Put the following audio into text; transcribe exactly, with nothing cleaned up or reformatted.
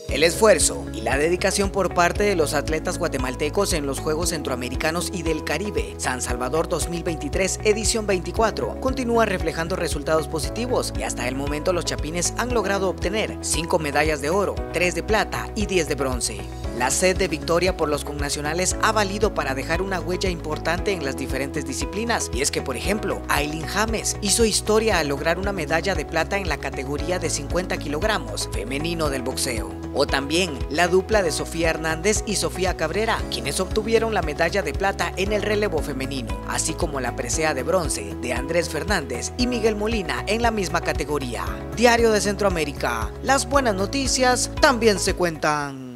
El esfuerzo y la dedicación por parte de los atletas guatemaltecos en los Juegos Centroamericanos y del Caribe, San Salvador dos mil veintitrés, edición veinticuatro, continúa reflejando resultados positivos y hasta el momento los chapines han logrado obtener cinco medallas de oro, tres de plata y diez de bronce. La sed de victoria por los connacionales ha valido para dejar una huella importante en las diferentes disciplinas, y es que, por ejemplo, Ailín James hizo historia al lograr una medalla de plata en la categoría de cincuenta kilogramos femenino del boxeo. O también la dupla de Sofía Hernández y Sofía Cabrera, quienes obtuvieron la medalla de plata en el relevo femenino, así como la presea de bronce de Andrés Fernández y Miguel Molina en la misma categoría. Diario de Centroamérica, las buenas noticias también se cuentan.